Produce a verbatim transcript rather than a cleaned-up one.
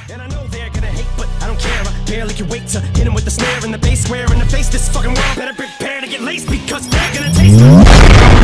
And I know they're gonna hate, but I don't care. I barely can wait to hit him with the snare and the bass square in the face. This fucking world better prepare to get laced because they're gonna taste it.